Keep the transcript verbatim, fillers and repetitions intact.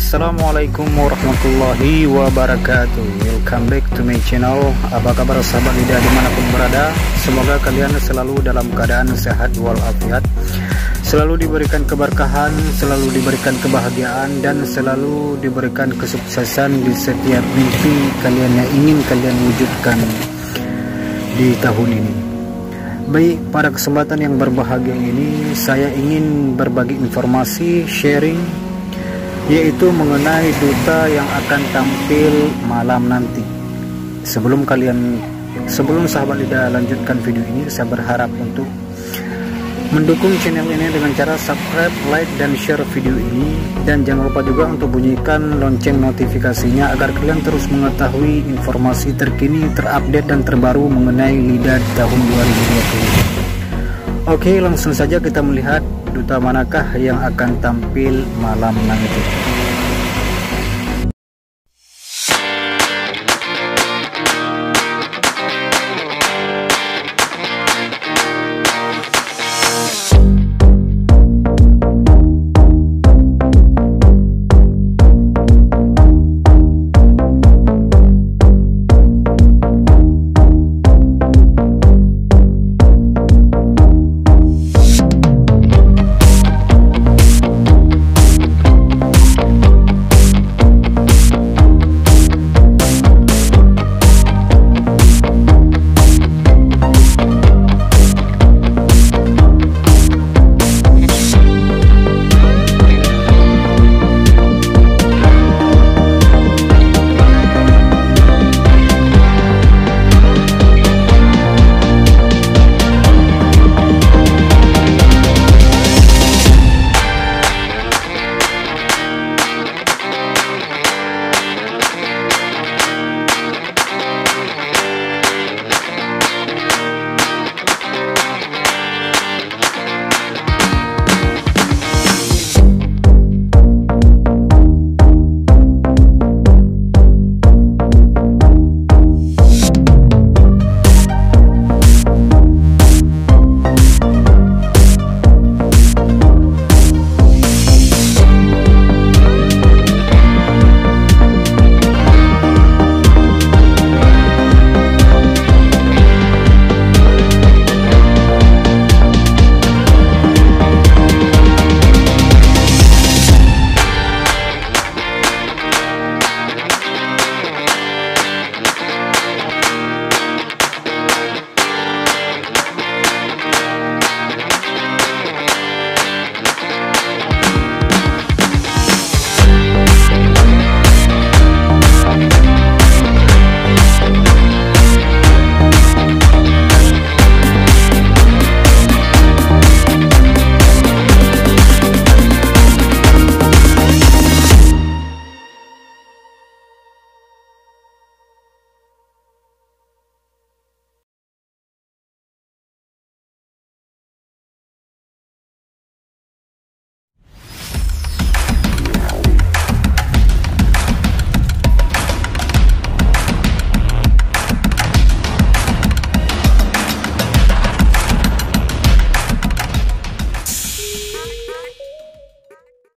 Assalamualaikum warahmatullahi wabarakatuh. Welcome back to my channel. Apa kabar sahabat lidah dimanapun berada? Semoga kalian selalu dalam keadaan sehat walafiat, selalu diberikan keberkahan, selalu diberikan kebahagiaan, dan selalu diberikan kesuksesan di setiap mimpi kalian yang ingin kalian wujudkan di tahun ini. Baik, pada kesempatan yang berbahagia ini saya ingin berbagi informasi sharing, yaitu mengenai duta yang akan tampil malam nanti. Sebelum kalian sebelum sahabat lidah lanjutkan video ini, saya berharap untuk mendukung channel ini dengan cara subscribe, like, dan share video ini, dan jangan lupa juga untuk bunyikan lonceng notifikasinya agar kalian terus mengetahui informasi terkini, terupdate, dan terbaru mengenai lidah di tahun dua ribu dua puluh. Oke, langsung saja kita melihat duta manakah yang akan tampil malam nanti.